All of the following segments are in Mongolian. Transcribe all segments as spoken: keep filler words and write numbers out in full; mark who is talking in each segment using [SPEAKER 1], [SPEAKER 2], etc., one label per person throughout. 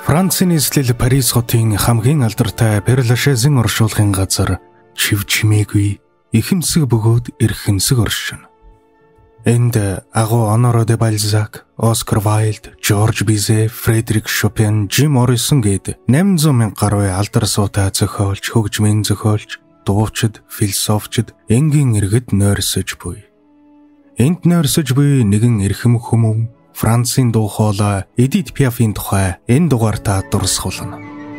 [SPEAKER 1] Францын нийслэл Парис хотын хамгийн алдартай Père Lachaise-ийн оршуулгын газар чив чимээгүй ихэмсэг бөгөөд эрхэмсэг оршин. Энд агуу Honoré de Balzac, Oscar Wilde, George Bizet, Frédéric Chopin, Jim Morrison гээд найман зуун мянга гаруй алдар суутай зохиолч, хөгжмийн зохиолч, дуучид, философчид энгийн иргэд нойрсож буй. Энд нойрсож буй нэгэн эрхэм хүмүүн Францын дуу хоолой Эдит Пиафын тухай энэ дугаартаа дурсахулна.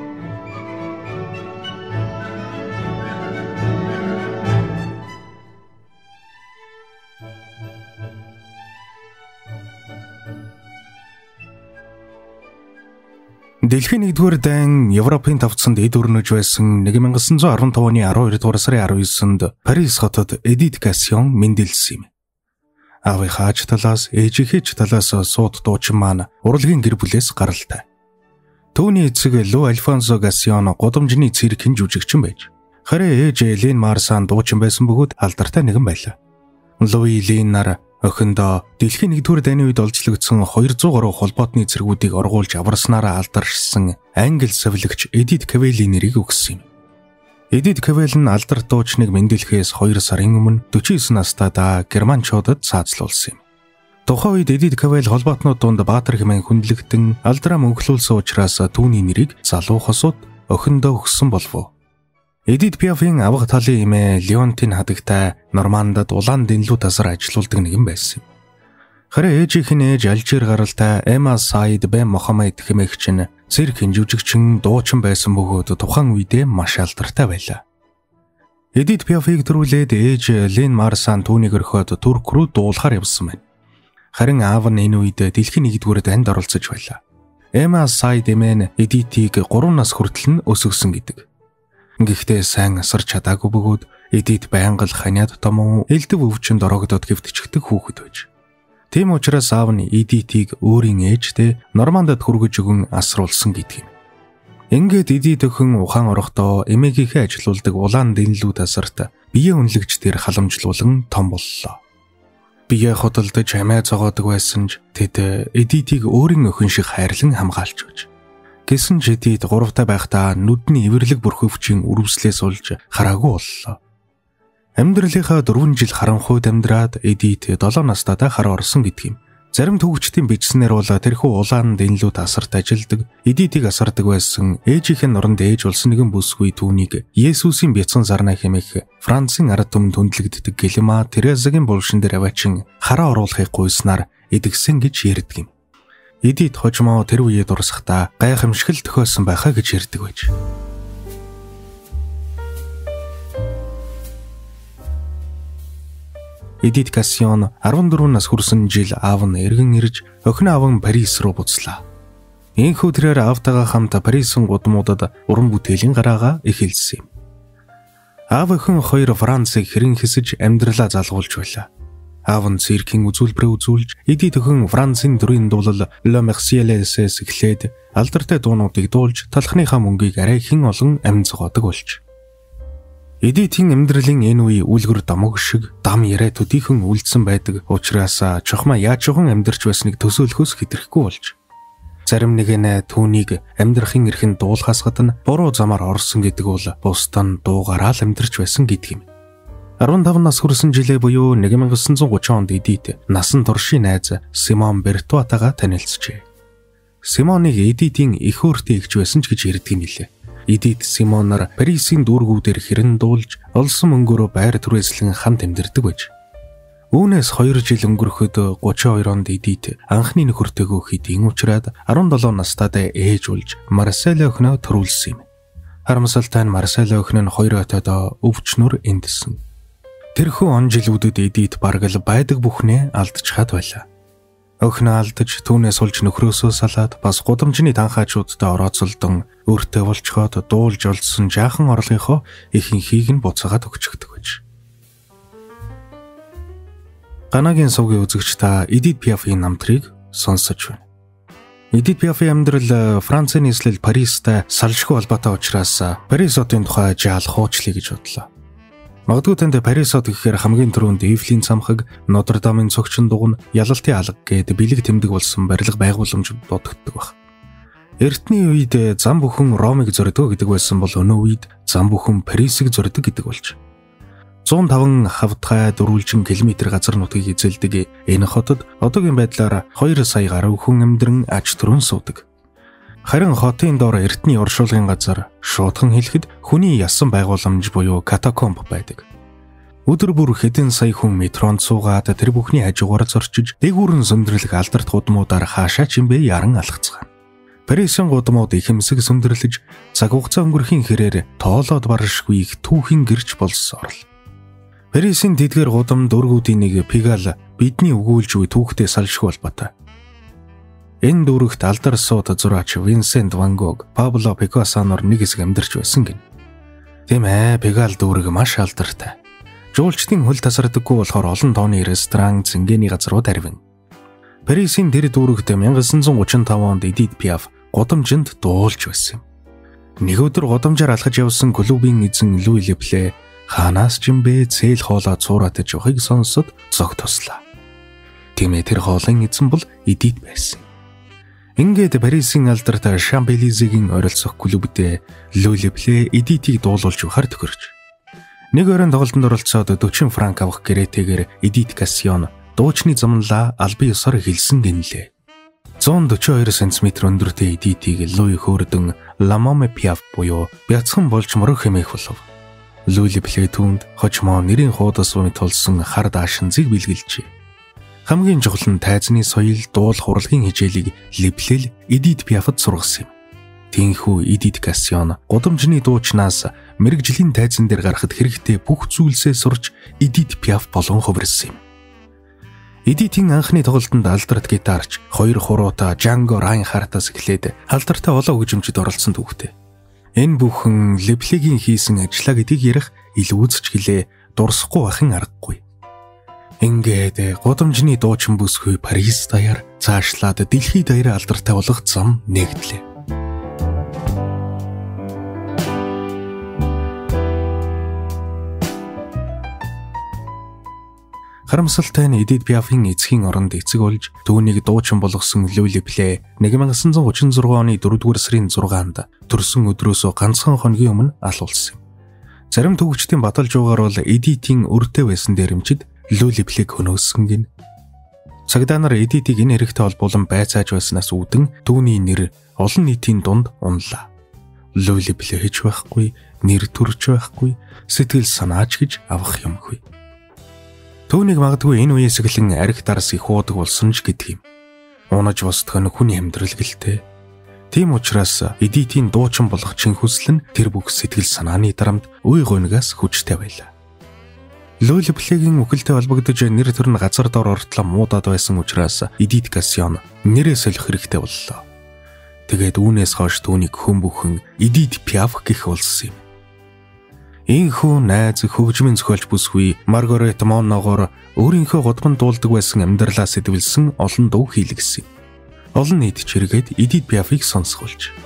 [SPEAKER 1] Дэлхийн нэгдүгээр дайн Европын тавцанд эд өрнөж байсан нэг мянга девятьсот пятьдесят пять оны twelve дугаар сарын девятнадцатнд Парис хотод Эдит Кассион мэндэлсэн юм. Аавынхаа ач талаас, ээжийнхээ ч талаас сууд дуучин маань урлагийн гэр бүлээс гаралтай. Түүний эцэг Лу Альфонсо Кассион гудамжны циркийн жүжигчин байж, харин ээж Элен Марсан дуучин байсан бөгөөд алдартай нэгэн байлаа. Луи Элен нар охиндоо Дэлхийн нэгдүгээр дайны үед олжлогдсон two hundred гаруй холбоотны цэргүүдийг оргуулж аварснараа алдаршсан англи совилогч Эдит Кавели нэрийг өгсөн юм. Эдит Кавел нь алдар дуучныг мэндэлэхээс two сарын өмнө forty-nine настайдаа германчуудад цаазлуулсан юм. Тухайн үед Эдит Кавел холбоотнууд дунд баатар хэмээн хүндлэгдэн алдраа мөнхлүүлсэн учраас түүний нэрийг залуу хосууд охиндоо өгсөн болов. Эдит Пиафын авах талын эмээ Леонтин хадагтай Нормандад улаан дэнлүү тасар ажилуулдаг нэгэн байсан юм. Харин ээжийнх нь ээж Алжир гаралтай Эмма Саид Бен Мохаммед хэмээгч нь циркийн жүжигчин дуучин байсан бөгөөд тухайн үедээ маш алдартай байлаа. Эдит Пиафыг төрүүлээд ээж Лен Марсан түүнийг орхиод Турк руу дуулахаар явсан байна. Харин аав нь энэ үед Дэлхийн нэгдүгээр дайнд оролцож байлаа. Эмма Саид эмээ Эдитийг three нас хүртэл нь өсгсөн гэдэг. Гэхдээ сайн асарч чадаагүй бөгөөд Эдит байнга л ханиад томон элдв өвчөнд орогдоод гэвтчихдэг хүүхэд байж. Тийм учраас аав нь Эдитийг өөрийн ээжтэй Нормандад хүргэж өгөн асруулсан гэдэг юм. Ингээд Эдит өхөн ухаан орохдоо эмээгийнхээ ажилуулдаг улаан дэнлүү тасарт бие үнэлэгч дээр халамжлуулан том боллоо. Бие хотолдож амиа зогоодог байсан ч тэд Эдитийг өөрийн өхөн шиг хайрлан хамгаалж өгч. Гэсэн ч Эдит гуравтай байхдаа нүдний эвэрлэг бүрхөвчийн үрвслээс улж хараагүй боллоо. Амьдралынхаа four жил харанхуйд амьдраад Эдит seven настайдаа хар орсон гэдэг юм. Зарим төвчдийн бичснээр бол тэрхүү улаан дэнлүү тасарт ажилдаг Эдитийг асардаг байсан ээжийнх нь оронд ээж болсон нэгэн бүсгүй түүнийг Есүсийн бяцхан зарнаа хэмээх Францын ард түмэнд хүндлэгддэг Гэлма Терезагийн булшин дээр аваачин хараа оруулахыг гуйснаар эдгсэн гэж ярьдаг юм. Эдит хожмоо тэр үеэд дурсахдаа гайхамшигт тохиосон байхаа гэж ярьдаг байж. Эдит Кассион fourteen нас хүрсэн жил аав нь эргэн ирж охин аван Парис руу буцлаа. Энэхүү тэрээр аавтайгаа хамт Парисын гудамуудад уран бүтээлийн гараагаа эхэлсэн юм. Аав охин хоёр Францыг хэрэн хэсэж амьдралаа залгуулж байлаа. Аав нь циркийн үзүүлбэрээ үзүүлж Эдит охин Францын төрийн дуулал Le Marseillaise-с эхлээд алдартай дуунуудыг дуулж талхныхаа мөнгийг арай хэн олон амь зогоодог болж. Эдитийн амьдралын энэ үе үлгэр домог шиг дам яриа төдийхөн үлдсэн байдаг учраас чухмаа яаж чухан амьдарч байсныг төсөөлөхөөс хэтрэхгүй болж. Зарим нэг нь түүнийг амьдрахын эрхэнд дуулахаас гадна буруу замаар орсон гэдэг бол бусдын дуугараа л амьдарч байсан гэдэг юм. fifteen нас хүрсэн жилээ буюу nineteen thirty онд Эдит насан туршийн найз Симон Бертуатагаа танилцжээ. Симоныг Эдитийн их өөртөө игж байсан ч гэж ярьдаг юм билээ. Эдит Симоноор Парисын дүүргүүдээр хэрэн дуулж олсон мөнгөөрөө байр түрээслэн хамт амьдардаг байж. Үүнээс two жил өнгөрөхөд thirty-two онд Эдит анхны нөхөртөөгөө хэдийн уучраад seventeen настайдаа ээж болж Марсель охиноо төрүүлсэн юм. Харамсалтай нь Марсель охин нь хоёр хотод өвчнөр эндсэн. Тэрхүү он жилүүдэд Эдит бараг л байдаг бүхнээ алдчихад байлаа. Охиноо алдаж түүнээс олж нөхрөөсөө салаад бас гудамжны танхаачуудтай орооцолдон өөртөө болчхоод дуулж олдсон жаахан орлогынхоо ихэнхийг нь буцаагаад өгчихдөг байж. Ганагийн сувгийн үзэгч та Эдит Пиафын намтрыг сонсож байна. Эдит Пиафын амьдрал Францын нийслэл Паристай салшгүй холбоотой учраас Парис хотын тухай жаал хуучлаа гэж бодлоо. Магадгүй танд Парис хот гэхээр хамгийн түрүүнд Эйфелийн цамхаг, Нотр-Дамын цогчин дугуй, Ялалтын алга гээд бэлэг тэмдэг болсон барилга байгууламж бодогддог баг. Эртний үед зам бүхэн Ромыг зоридог гэдэг байсан бол өнөө үед зам бүхэн Парисыг зоридог гэдэг болж. зуун таван хавдгай дөрвөлжин километр газар нутгийг эзэлдэг энэ хотод одоогийн байдлаар хоёр сая гаруй хүн амьдран аж төрөн суудаг. Харин хотын доор эртний оршуулгын газар шуудхан хэлэхэд хүний ясан байгууламж буюу катакомб байдаг. Өдөр бүр хэдэн сая хүн метронд суугаад тэр бүхний хажуугаар зорчиж дээгүүрэн сүндэрлэх алдарт гудмуудаар хаашаа чимбэ яран алхацгаана. Парисын гудмууд ихэмсэг сүндэрлэж цаг хугацаа өнгөрхийн хэрээр тоолоод баршгүй их түүхийн гэрч болсоор л. Парисын тэдгээр гудам дүүргүүдийн нэг Пигал бидний өгүүлж буй түүхтэй салшгүй холбоотой. Энэ дүүрэгт алдар сууд зураач Винсент ван Гог, Пабло Пикассоноор нэг хэсэг амьдарч байсан гин. Тийм ээ, Пигал дүүрэг маш алдартай. Жуулчдын хөл тасардаггүй болохоор олон тооны ресторан, зингээний газрууд арвин. Парисын тэр дүүрэгт 천구 гуравчдаа онд Эдит Пиаф гудамжинд дуулж байсан юм. Нэг өдөр гудамжаар алхаж явсан клубын эзэн Луи Лепле хаанаас ч юм бэ цээл хоолоо цууратаж явахыг сонсоод зог туслаа. Тийм ээ, тэр хоолын эзэн бол Эдит байсан. Ингээд Парисын алдартай Шампелизегийн оролцох клубт Луи Лепле Эдитийг дуулуулж явахаар тохирч. Нэг оройн тоглолтод оролцоод дөрвөн франк авах гэрээтэйгээр Эдит Кассион дуучны замнлаа албан ёсоор хэлсэн гинлээ. зуун дөрвөн хоёр сантиметр өндөртэй Эдитийг Луи хөөрдөн Ламоме Пиаф буюу бяцхан болж мөрөх хэмээх болов. Луи Лепле түүнд хожмоо нэрийн хуудас өмнө толсон хар даашинзыг бэлгэлжээ. Хамгийн чухал нь тайзны соёл, дуул хуралгийн хичээлийг Лепле Эдит Пиафд сургасан юм. Тинхүү Эдит Кассион гудамжны дуучнаас мэрэгжлийн тайзан дээр гарахад хэрэгтэй бүх зүйлсээ сурч Эдит Пиаф болон хувирсан юм. Эдитийн анхны тоглолтод алдарт гитарч хоёр хуруута Жанго Райнхартаас эхлээд алдартай олон хөгжимчид оролцсон түүхтэй. Энэ бүхэн Леплегийн хийсэн ажлаа гэдгийг ярих илүү үзэж гэлээ дурсахгүй бахын аргагүй. Ингээд гудамжны дуучин бүсгүй Парис даяар цаашлаад дэлхийд даяар алдартай болох зам нэгдлээ. Харамсалтай нь Эдит Пиафын эцгийн оронд эцэг болж түүнийг дуучин болгосон Луи Лепле 천구 гуравчдаа оны дөрөвдүгээр сарын зургаанд төрсөн өдрөөсөө ганцхан хоногийн өмнө алуулсан юм. Зарим төвөгчдийн баталж байгаагаар бол Эдитийн өртөө байсан дээрэмчид Луи Леплег хөнөөсөн гин. Цагдаа нар Эдитийг энэ хэрэгтэй холбоолон байцааж байснаас үүдэн түүний нэр олон нийтийн дунд унлаа. Луи Лепле хийж байхгүй, нэр төрж байхгүй, сэтгэл санаач гэж авах юмгүй. Түүнийг магадгүй энэ үеэс эхлэн арх дарс их уудаг болсон ч гэдэг юм. Унаж босдох нь хүний амьдрал гэлтэй. Тийм учраас Эдитийн дуучин болох чин хүсэл нь тэр бүх сэтгэл санааны дарамт үе гонигаас хүчтэй байлаа. Луи Леплегийн үхэлтэй холбогдож нэр төр нь газар дор ортлоо муудаад байсан учраас Эдит Кассион нэрээ солих хэрэгтэй боллоо. Тэгээд үүнээс хойш түүнийг хэн бүхэн Эдит Пиаф гэх болсон юм. Инхүү найз хөгжмийн зохиолч бүсгүй Маргарет Монногоор өөрийнхөө гудамд дуулдаг байсан амьдралаа сэтвэлсэн олон дуу хийлгэсэн. Олон нийт чиргээд Эдит Пиафыг сонсгуулж.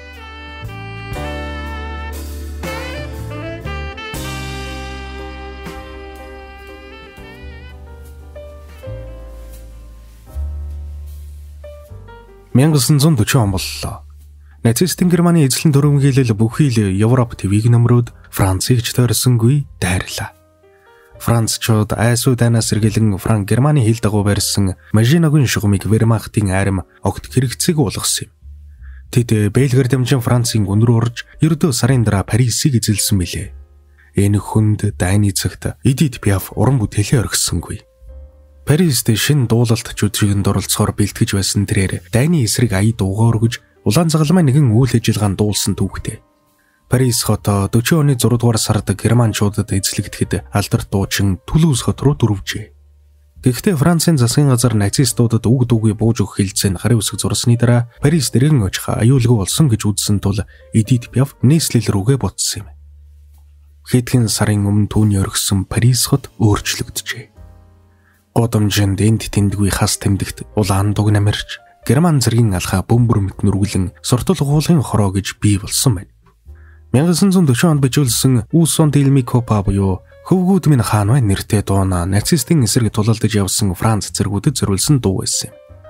[SPEAKER 1] 천구 гуравдугаар он боллоо. Нацистын Германы эзлэн төрөмгийлэл бүхий л Европ твийг нөмрөөд Францыг ч тойрсонгүй дайрлаа. Францчууд айсуу дайнаас сэргэлэн Франк Германы хил дагуу барьсан Мажиногийн шугамыг Вермахтын арим огт хэрэгцээг болгосон юм. Тэд Бельгээр дамжин Францын гүн рүү орж ердөө сарын дараа Парисыг эзэлсэн билээ. Энэ хүнд дайны цагт Эдит Пиаф уран бүтээлээ орхисонгүй. Парист шин дуулалт жүжигэнд оролцохоор бэлтгэж байсан тэрээр дайны эсрэг ая дуугаар өгж улаан загалмай нэгэн үйл ажиллагаанд дуулсан түүхтэй. Парис хотоо дөрвөн оны зургаадугаар сард германчуудад эзлэгдэхэд алдарт дуучин Тулуз хот руу дөрвжээ. Гэхдээ Францын засгийн газар нацистуудад үг дүүгээ бууж өгөх хэлцээнд харын үсэг зурсны дараа Парис дэргэн очих аюулгүй болсон гэж үзсэн тул Эдит Пиаф нийслэл рүүгээ буцсан юм. Хэдхэн сарын өмнө түүний орхисон Парис хот өөрчлөгдөжээ. Гудамжинд энд тэндгүй хас тэмдэгт улаан дуг намирч Герман зэргийн алхаа бөмбөрмөт нүргүлэн суртал хуулын хороо гэж бий болсон байна. 천구 гуравдугаар онд бичүүлсэн Үсон Дэлмикопа буюу Хөвгүүд минь хаан бай нэртэй дууна нацистын эсрэг тулалдаж явсан Франц зэргүүдэд зориулсан дуу байсан юм.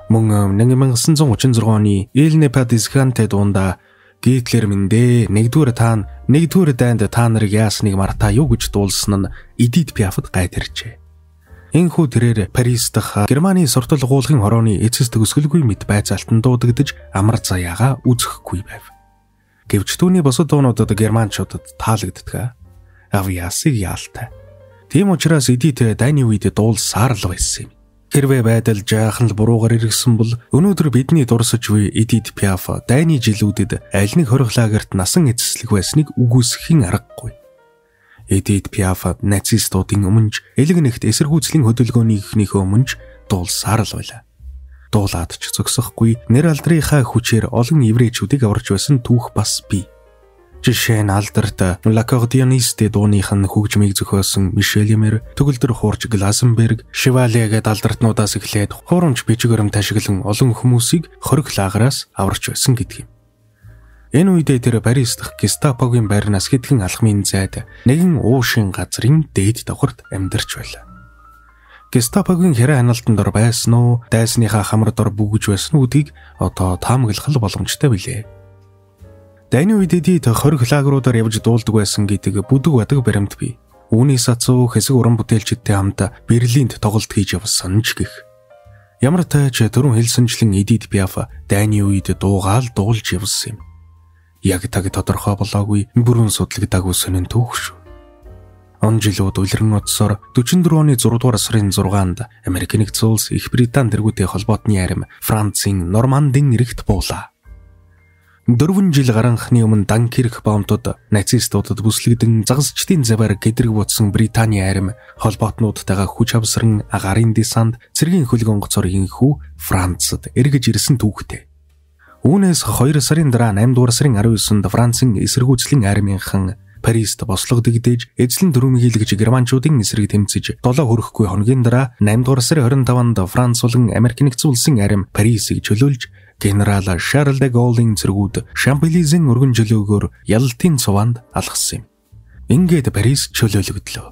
[SPEAKER 1] Мөн нэг nghìn chín trăm36 оны Il n'est pas discrète дуунда Гитлер минь дээ нэгдүгээр таан нэгдүгээр дайнд та нарыг яасныг мартаа юу гэж дуулсан нь Эдит Пиафд гайдэрчээ. Энэхүү тэрээр Парис дахь Германы суртал гуулгын хорооны эцэс төгсгөлгүй мэд байцаалтан дуудагдж амар заяага үзэхгүй байв. Гэвч түүний бусад дуунуудад германчуудад таалагддаг. Авиасыг яалтай. Тийм учраас Эдит дайны үед дуулсаар л байсан юм. Хэрвээ байдал жаахан л буруугаар иргсэн бол өнөөдөр бидний дурсаж буй Эдит Пиаф дайны жилүүдэд аль нэг хорих лагерт насан эцэслэг байсныг үгүйсэхийн аргагүй. Эдит Пиаф нацистуудын өмнөж элэг нэгт эсэргүүцлийн хөдөлгөөнийхнийхөө өмнөж дуулсаар л байлаа. Дуулаад ч зогсохгүй нэр алдрынхаа хүчээр олон еврейчүүдийг аварч байсан түүх бас бий. Жишээ нь алдарт L'accordéoniste дууных нь хөгжмийг зохиосон Мишель Ямер, төгөлдөр хуурч Глазенберг, Шевале гээд алдартнуудаас эхлээд хуурамч бичиг баримт ашиглан олон хүмүүсийг хориг лагераас аварч байсан гэдэг юм. Энэ үедээ тэр Парис дахь Гестапогийн байрнаас хэдхэн алхмын зайд нэгэн уушин газрын дээд давхарт амьдарч байлаа. Гестапогийн хэрэг хяналтанд ор байсан уу, дайсныхаа хамар дор бүгэж байсан үүдийг одоо таамаглах боломжтой билээ. Дайны үед Эдит хориг лагеруудаар явж дуулдаг байсан гэдэг бүдэг бадаг баримт бий. Үүнээс цацуу хэсэг уран бүтээлчдтэй хамт Берлинд тоглолт хийж явсан ч гэх. Ямар тач түрүүн хэлсэнчлэн Эдит Пиаф дайны үед дуугаал дуулж явсан юм. Яг таг тодорхой болоогүй бүрэн судлагдаагүй сонин түүх шүү. Он жилүүд улиран утсаар дөрвөн оны зургаадугаар сарын зургаанд Америк нэгдсэн улс Их Британи дэргүүдийн холбоотны арим Францын Нормандын эрэгт буулаа. Дөрвөн жил гаранхны өмнө Данкирк бомбдод нацистуудад бүслэгдэн загасчдын заваар гэдрэг буутсан Британий арим холбоотнуудтайгаа хүч авсран агарын десант цэргийн хөлгөн гоцоор инхүү Францад эргэж ирсэн түүхтэй. Үүнээс хоёр сарын дараа наймдугаар сарын арван есөнд Францын эсэргүүцлийн армийнхан Парист бослого дэгдээж эзлэн дөрвмгийлгэж германчуудын эсрэг тэмцэж долоо хүрэхгүй хоногийн дараа наймдугаар сарын хорин таванд Франц болон Америк нэгдсэн улсын арим Парисыг чөлөөлж генерал Шарль де Голлын цэргүүд Шампелизийн өргөн жөлөөгөөр ялалтын цуванд алгасан юм. Ингээд Парис чөлөөлөгдлөө.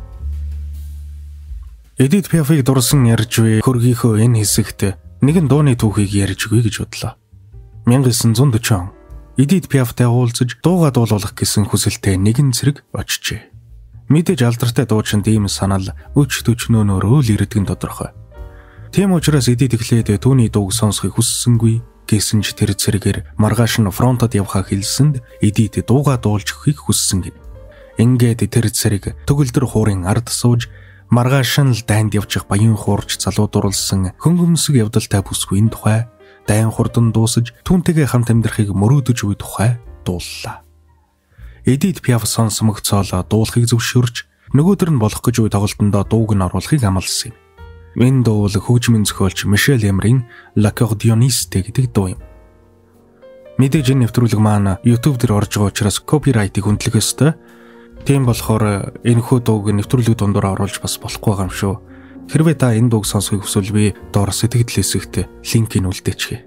[SPEAKER 1] Эдит Пиафыг дурсан ярьж буй хөргийнхөө энэ хэсэгт нэгэн дууны түүхийг ярьж өгье гэж бодлоо. 천구 сорок он Эдит Пиафтай уулзаж дуугаа дуулуулах гэсэн хүсэлтэй нэгэн цэрэг очжээ. Мэдээж алдартай дуучинд ийм санал өч төчнөөнөөрөө л ирдгэн тодорхой. Тийм учраас Эдит эхлээд түүний дууг сонсохыг хүссэнгүй гэсэн ч тэр цэрэгээр маргааш нь фронтод явхаа хэлсэнд Эдит дуугаа дуулж өгөхийг хүссэн гин. Ингээд тэр цэрэг төгөлдөр хуурын ард сууж маргааш нь л дайнд явчих баян хуурч залуу дурлсан хөнгөмсөг явдалтай бүсгүй энэ тухай дайн хурдан дуусаж түүнтэйгээ хамт амьдрахыг мөрөөдөж буй тухай дууллаа. Эдит Пиаф сонсомогцоолоо дуулахыг зөвшөөрч нөгөөдөр нь болох гэж буй тоглолтондоо дууг нь оруулахыг амласан юм. Энэ дуу бол хөгжмийн зохиолч Мишель Ямерийн L'accordéoniste гэдэг дуу юм. Мэдээж энэ нэвтрүүлэг маань YouTube дээр орж байгаа учраас копирайтыг хүндлэх ёстой. Тийм болохоор энэхүү дууг нэвтрүүлэг дундуур оруулж бас болохгүй юм шүү. Хэрвээ та энэ дууг сонсохыг хүсвэл би доор сэтгэл хэсэгт линкийг үлдээчихье.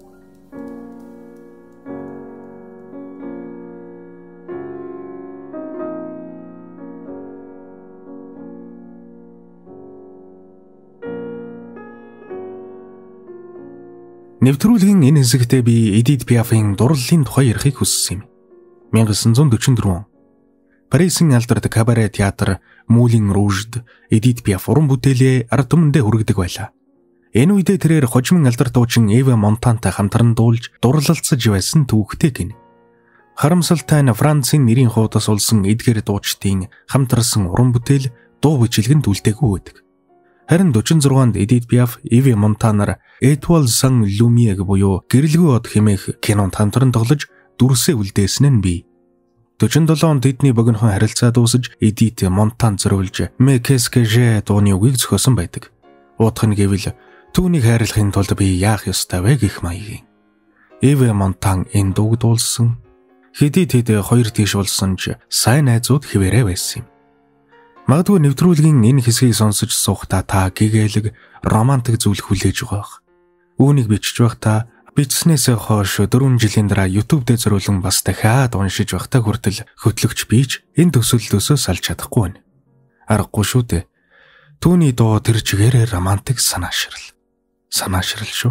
[SPEAKER 1] Нэвтрүүлгийн энэ хэсэгтээ би Эдит Пиафын дурлалын тухай ярихыг хүссэн юм. 천구 сорок дөрвөн Парисын алдарт кабаре театр Moulin Rouge-д Эдит Пиаф уран бүтээлээ ард түмэндээ хүргэдэг байлаа. Энэ үедээ тэрээр хожимын алдарт дуучин Эва Монтантай хамтран дуулж дурлалцаж байсан түүхтэй гин. Харамсалтай нь Францын нэрийн хуудас улсан эдгээр дуучдын хамтарсан уран бүтээл дуу бичлэгэнд үлдээгүй байдаг. Харин дөрвөн зургаанд Эдит Пиаф, Эва Монтанаар Étoile sans lumière буюу гэрэлгүй од хэмээх кинонд хамтран тоглож дүрсээ үлдээсэн нь бий. дөрвөн долоо онд эдний богинохон харилцаа дуусаж Эдит Монтан зориулж Me qu'est-ce que j'ai дууны үгийг зохиосон байдаг. Уутах нь гэвэл түүнийг хайрлахын тулд би яах ёстой вэ гэх маягийн. Эва Монтан энэ дууг дуулсан. Хэдий тэд хоёр тийш болсон ч сайн найзууд хэвээрээ байсан юм. Магадгүй нэвтрүүлгийн энэ хэсгийг сонсож суухдаа та гэгээлэг романтик зүйл хүлээж байгаа. Үүнийг бичиж байхдаа бичснээсээ хойш дөрвөн жилийн дараа YouTube дээр зориулсан бас дахиад уншиж байхдаа хүртэл хөтлөгч бийж энэ төсөлдөөсөө салж чадахгүй байна. Аргагүй шүү дээ. Түүний дуу тэр чигээрээ романтик санаашрал. Санаашрал шүү.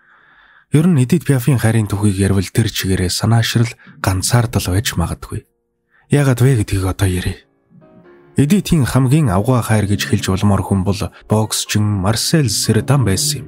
[SPEAKER 1] Ер нь Эдит Пиафын хайрын түүхийг ярил тэр чигээрээ санаашрал ганцаардал байж магадгүй. Яагаад вэ гэдгийг одоо ярив. Эдитийн хамгийн авгаа хайр гэж хэлж улмаар хүн бол боксчин Марсель Сердан байсан юм.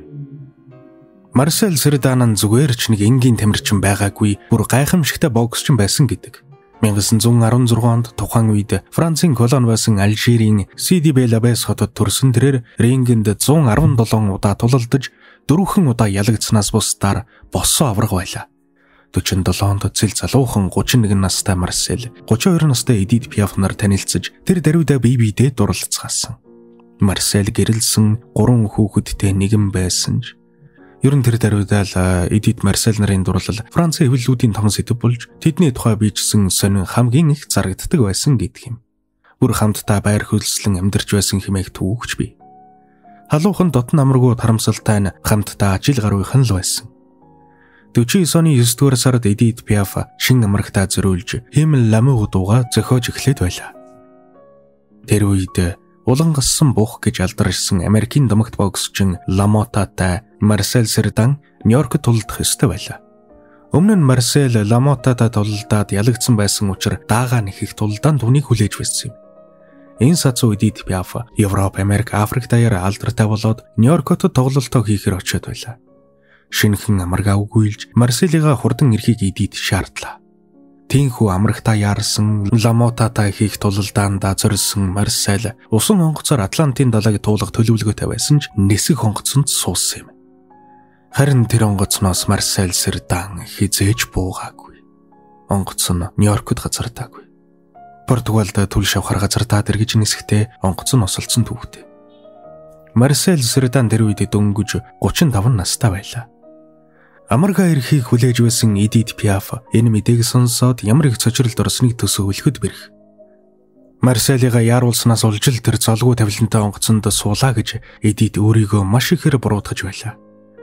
[SPEAKER 1] Марсель Сердан нь зүгээр ч нэг энгийн тамирчин байгаагүй, бүр гайхамшигтай боксчин байсан гэдэг. 천구 дөрвөн онд тухайн үед Францын колони байсан Алжирийн Сиди Белабес хотод төрсөн тэрээр рингенд зуун арван долоон удаа тулалдаж, дөрвөн удаа ялагдсанаас бусдаар босоо авраг байлаа. дөрвөн онд цэл залуухан гурван нэг настай Марсель гурван хоёр настай Эдит Пиаф нар танилцж тэр даруйда бие биедээ дурлалцгаасан. Марсель гэрэлсэн гурван хүүхэдтэй нэгэн байсан ч ер нь тэр даруйда л Эдит Марсель нарын дурлал Францын хэвлэлүүдийн том сэдэв болж тэдний тухай бичсэн сонин хамгийн их зарагддаг байсан гэдэг юм. Бүр хамтдаа байр хөлслөн амьдарч байсан хэмээх түүхч бий. Халуухан дотн амргууд харамсалтай нь хамтдаа жил гаруйхан л байсан. дөрвөн оны есдүгээр сард Эдит Пиаф шин амрагтаа зориулж Химэл ламуу дууга зохиож эхлэв байлаа. Тэр үед улан гассан бух гэж алдаршсан Америкийн домогт боксчин Ламотатай Марсель Сердан Нью-Йоркт тулдах ёстой байлаа. Өмнө нь Марсель Ламотатай тулалдаад ялагдсан байсан учраас даага нэхих тулалдаанд түүнийг хүлээж байсан юм. Энэ сацуу Эдит Пиаф Европ, Америк, Африк даяар алдартай болоод Нью-Йоркт тоглолтоо хийхээр очиод байлаа. Шинэхэн амаргаа үгүйлж Марселига хурдан ирэхийг Эдит шаардлаа. Тинхүү амрагтаа яарсан Ламотатай хийх тулалдаанда зориулсан Марсель усан онгоцоор Атлантын далайг туулах төлөвлөгөөтэй байсан ч нисэх онгоцонд суусан юм. Харин тэр онгоцноос Марсель Сердан хизээж буугаагүй. Онгоц нь Нью-Йоркт газардаагүй. Португалд түл шавхар газардаад эргэж нисэхдээ онгоц нь осолцсон түүхтэй. Марсель Сердан тэр үед дөнгөж гурван таван настай байлаа. Амаргаа ирэхийг хүлээж байсан Эдит Пиаф энэ мэдээг сонсоод ямар их цочролд орсныг төсөөлөхөд бэрх. Марселига яаруулснаас улжил тэр золгүй тавилантай онгоцонд суулаа гэж Эдит өөрийгөө маш ихээр буруутгаж байлаа.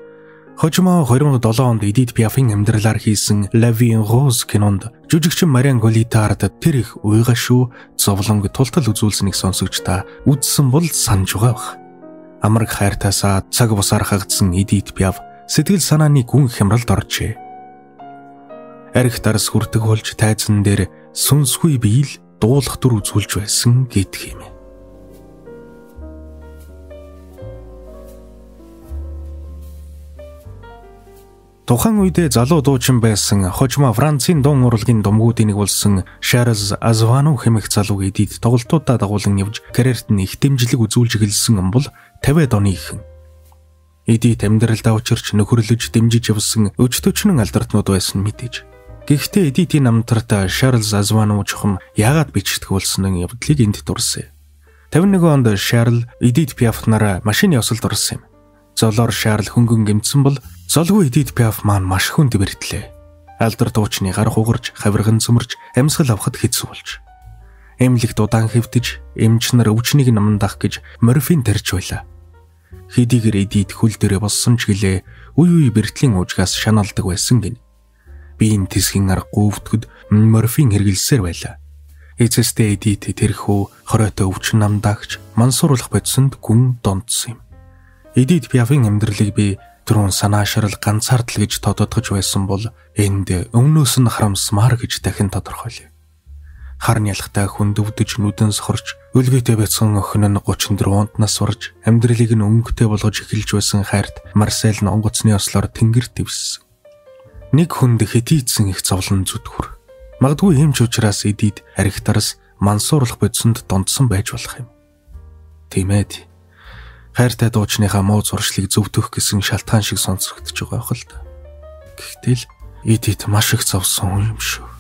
[SPEAKER 1] Хожимо хоёр мың долоо онд Эдит Пиафын амьдралаар хийсэн La Vie en Rose кинонд жүжигчин Мариан Голитард тэр их уйгашуу зовлонг тултал үзүүлсэнийг сонсогч та үзсэн бол санаж байгаа бах. Амраг хайртаасаа цаг бусаар хагдсан Эдит Пиаф сэтгэл санааны гүн хямралд оржээ. Арх дарс хүртэг болж тайзан дээр сүнсгүй биел дуулах дүр үзүүлж байсан гэдэг юм. Тухайн үедээ залуу дуучин байсан хожимо Францын дун урлагийн думгуудын нэг болсон Шарлз Азвано хэмээх залуу Эдит тоглолтуудаа дагуулan явж карьерт нь их дэмжлэг үзүүлж эхэлсэн юм бол тавиад оны ихэнх. Эдит амьдралдаа учирч нөхөрлөж дэмжиж явсан өчтөчнөн алдартнууд байсан мэдээж. Гэхдээ Эдитийн намтарт Шарлз Азвано чухам яагаад бичигдэх болсон нь явдлыг энд дурсан. тавин нэг онд Шарл Эдит Пиаф нараа машины ёсолд орсон юм. Золоор Шарл хөнгөн гэмтсэн бол золгүй Эдит Пиаф маань маш хүнд бэртлээ. Алдар дуучны гар хугарч, хавирган цөмөрч, амьсгал авахд хэцүү болж. Эмнэлэгт удаан хэвтэж, эмч нар өвчнийг намдах гэж морфин тарьж байлаа. Хэдийгээр Эдит хөл дээрээ боссон ч гэлээ үе үе бэртлийн уужгаас шаналдаг байсан гин. Биеийн тисгийн арга гүвтгэд морфин хэрэглэсээр байлаа. Эцэстээ Эдит тэрхүү хоройтой өвчин намдагч мансууруулах бодсонд гүн донтсон юм. Эдит Пиафын амьдралыг би түрүүн санаашрал ганцаардал гэж тодотгож байсан бол энд өмнөөс нь харамсмаар гэж дахин тодорхойлъё. Харн ялхтай хүндөвдөж нүдэн сохорч өлгөйтэй байцсан охин нь гурван дөрвөн нас урж амьдралыг нь өнгөтэй болгож эхэлж байсан хайрт Марсель нь онгоцны ослоор тэнгэр дэвссэн. Нэг хүнд хэтийдсэн их зовлон зүтгэр. Магадгүй ийм ч учраас Эдит архитарс мансуурлах бодсонд дундсан байж болох юм. Тийм ээ. Хайртай дуучныхаа муу зуршлыг зөвтгөх гэсэн шалтгаан шиг сонсогдож байгаа хэл та. Гэхдээ л Эдит маш их зовсон юм шүү.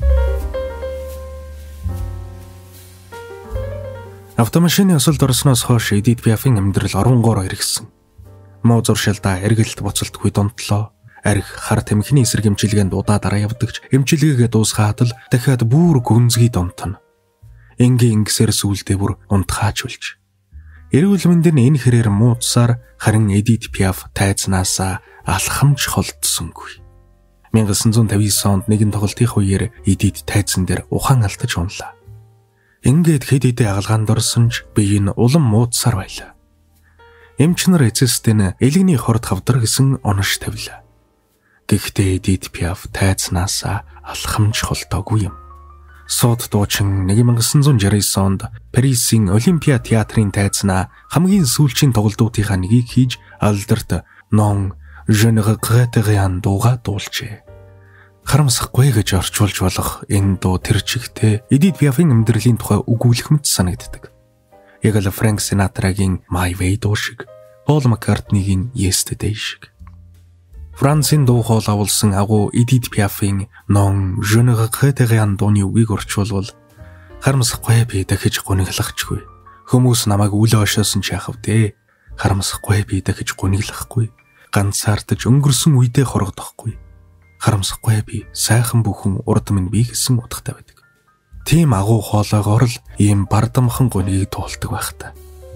[SPEAKER 1] Автомашины ёсолд орсноос хойш Эдит Пиафын амьдрал оронгоор иргэсэн. Муу зуршилдаа эргэлт буцалтгүй донтлоо. Арх хар тамхины эсрэг эмчилгээнд удаа дараа явдагч эмчилгээгээ дуусгаад л дахиад бүр гүнзгий донтоно. Энгийн ингэсээр сүулдэ бүр унтхаач үлж. Эрүүл мэндийн энэ хэрээр муудсаар харин Эдит Пиаф тайзнаасаа алхамж холдсонгүй. 천구 백오십구 онд нэгэн тоглолтын үеэр Эдит тайзан дээр ухаан алдаж унлаа. Ингээд хэд хэдэн агалгаанд орсон ч бие нь улам муудсаар байлаа. Эмч нар эцэстэн элэгний хорд хавдар гэсэн онош тавилаа. Гэхдээ Эдит Пиаф тайцнаасаа алхамж холтоогүй юм. Сууд дуучин нэг nghìn девятьсот шестьдесят девять онд Парисын Олимпиа театрын тайзнаа хамгийн сүүлчийн тоглолтуудынхаа нэгийг хийж алдарт Non je ne regrette rien дууга дуулжээ. Харамсахгүй гэж орчуулж болох энэ дуу тэр чигтээ Эдит Пиафын амьдралын тухай өгүүлэх мэт санагддаг. Яг л Фрэнк Синатрагийн My Way дуу шиг, Пол Маккартнигийн Yesterday шиг. Францын дуу хоол авуулсан агуу Эдит Пиафын Non je ne regrette rien дууны үгийг орчуулвал харамсахгүй би дахиж гуниглахчгүй. Хүмүүс намайг үл ойшоосон ч яахав дээ. Харамсахгүй би дахиж гуниглахгүй. Ганцаардаж өнгөрсөн үедээ хорогдохгүй. Харамсахгүй би сайхан бүхэн урд минь би гэсэн утгатай байдаг. Тийм агуу хоолойгоор л ийм бардамхан гунигийг туулдаг байх та.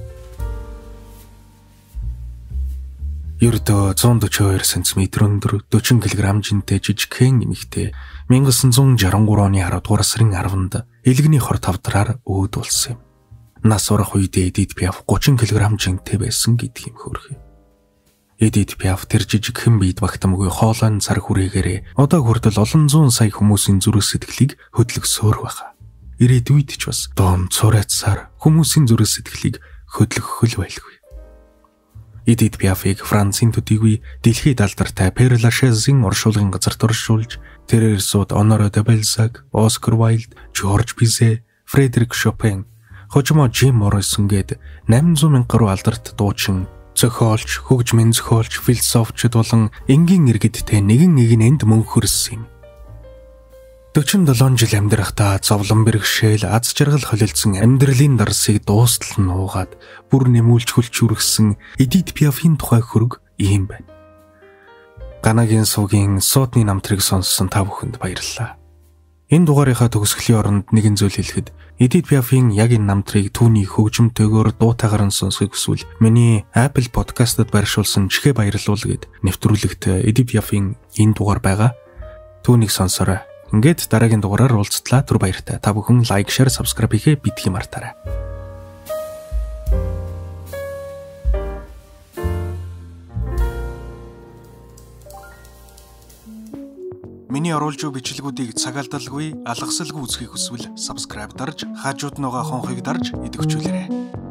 [SPEAKER 1] Ердөө one hundred forty-two сантиметр өндөр forty килограмм жинтэй жижигхэн эмэгтэй nineteen sixty-three оны ten дугаар сарын ten-нд элэгний хорт хавдраар өөд болсон юм. Нас урах үедээ Эдит Пиаф thirty килограмм жинтэй байсан гэдгийг хөрхий. Эдит Пиаф тэр жижигхэн биед багтамгүй хоолойн цар хүрээгээр одоо хүртэл олон зуун сая хүмүүсийн зүрх сэтгэлийг хөдлөсөөр байхаа. Ирээдүйд ч бас доон цурайцсаар хүмүүсийн зүрх сэтгэлийг хөдлөх хөл байлгүй. Эдит Пиафыг Францын төдийгүй дэлхийд алдартай Père Lachaise-ийн оршуулгын газарт оршуулж, тэрээр сууд Honoré de Balzac, Oscar Wilde, George Bizet, Frédéric Chopin, хожимо Jim Morrison гээд eight hundred мянган гаруй алдарт дуучин, зохиолч, хөгжмийн зохиолч, философчд болон энгийн иргэдтэй нэгэн нэгэн энд мөн хөрсөн юм. forty-seven жил амьдрахдаа зовлон бэрхшээл аз жаргал холилдсон амьдралын дарсыг дуустал нь уугаад бүр нэмүүлж хөлч үргэсэн Эдит Пиафын тухай хөрөг ийм байна. Ганагийн суугийн суудны намтрыг сонссон та бүхэнд баярлалаа. Энэ дугаарынхаа төгсгөлийн оронд нэгэн зүйл хэлэхэд Эдит Пиафын яг энэ намтрыг түүний хөгжмөнтэйгээр дуутайгаар нь сонсохыг хүсвэл миний Apple Podcast-д байршуулсан чихээ баярлуул гэд нэвтрүүлэгт Эдит Пиафын энэ дугаар байгаа. Түүнийг сонсорой. Ингээд дараагийн дугаараар уулзтлаа. Түр баяртай. Та бүхэн лайк, шеэр, сабскрайб хийхээ битгий мартаарай. Миний оруулж буй бичлэгүүдийг цагаалдалгүй, алгасалгүй үзхийг хүсвэл сабскрайб дарж, хажууд нь байгаа хонхыг дарж идэвхжүүлээрэй.